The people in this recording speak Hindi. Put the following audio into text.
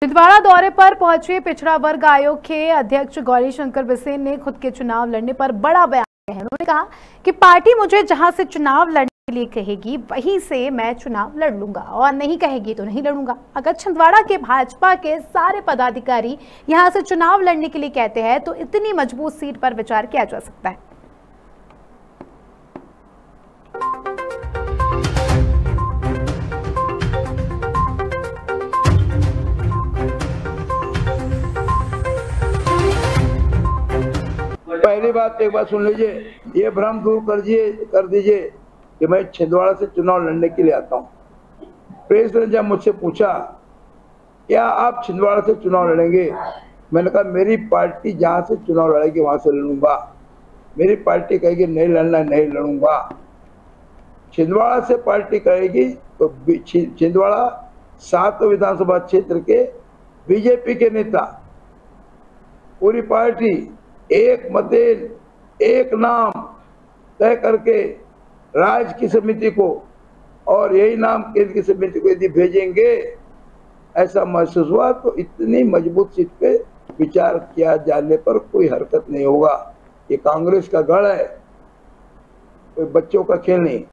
छिंदवाड़ा दौरे पर पहुंचे पिछड़ा वर्ग आयोग के अध्यक्ष गौरी शंकर बिसेन ने खुद के चुनाव लड़ने पर बड़ा बयान दिया है। उन्होंने कहा कि पार्टी मुझे जहां से चुनाव लड़ने के लिए कहेगी वहीं से मैं चुनाव लड़ लूंगा और नहीं कहेगी तो नहीं लड़ूंगा। अगर छिंदवाड़ा के भाजपा के सारे पदाधिकारी यहां से चुनाव लड़ने के लिए कहते हैं तो इतनी मजबूत सीट पर विचार किया जा सकता है। पहली बात एक बात सुन लीजिए, ये भ्रम दूर कर दीजिए कि मैं छिंदवाड़ा से चुनाव लड़ने के लिए आता हूँ। प्रेस ने जब मुझसे पूछा क्या आप छिंदवाड़ा से चुनाव लड़ेंगे, मैंने कहा मेरी पार्टी जहाँ से चुनाव लड़ेगी वहां से लड़ूंगा। मेरी पार्टी कहेगी नहीं लड़ना, नहीं लड़ूंगा। छिंदवाड़ा से पार्टी कहेगी तो छिंदवाड़ा 7 विधानसभा क्षेत्र के बीजेपी के नेता पूरी पार्टी एक मतेन एक नाम तय करके राज्य की समिति को और यही नाम केंद्र की समिति को यदि भेजेंगे, ऐसा महसूस हुआ तो इतनी मजबूत सीट पे विचार किया जाने पर कोई हरकत नहीं होगा। ये कांग्रेस का गढ़ है, कोई बच्चों का खेल नहीं।